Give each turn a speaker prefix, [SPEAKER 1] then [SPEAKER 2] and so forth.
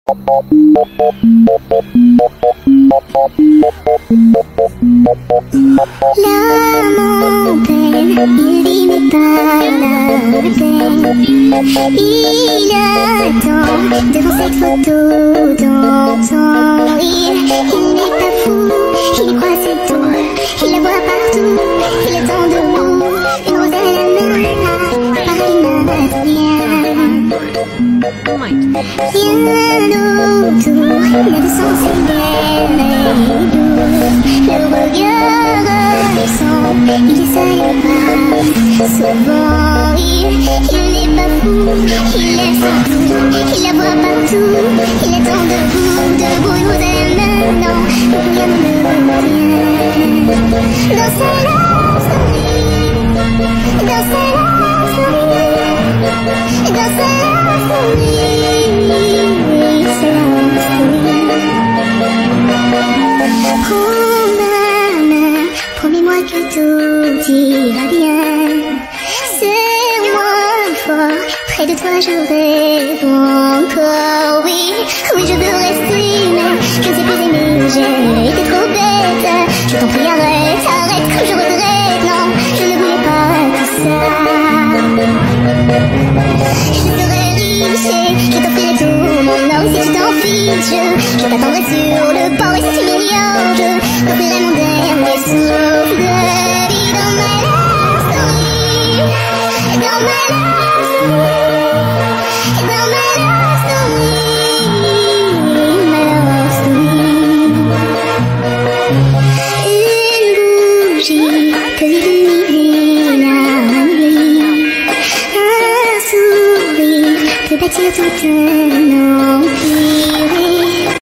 [SPEAKER 1] La montagne, il dit mais pas la peine. Il attend devant cette photo dans son lit. Il n'est pas fou, il y croit c'est tout. Il la voit partout, il attend debout. Une rose à la main, Paris n'a rien. Rien autour, la distance est belle et douce. Le regard descend, il essaye pas souvent rire. Il n'est pas fou, il laisse tout, il la voit partout. Il attend debout, debout, une rose à la main. Non, rien ne vient. Dans sa love story, dans sa love story, dans sa love story, c'est la love story. Prends ma main, promets-moi que tout ira bien. Serre-moi fort, près de toi je rêve encore. Oui, oui je veux rester, mais je ne sais plus aimer, j'ai été trop bête. Je t'en prie arrête, arrête, comme je regrette. Non, je ne voulais pas tout ça. Je serai riche et je t'offrirai tout mon or si tu t'en fiches. Je t'attendrai sur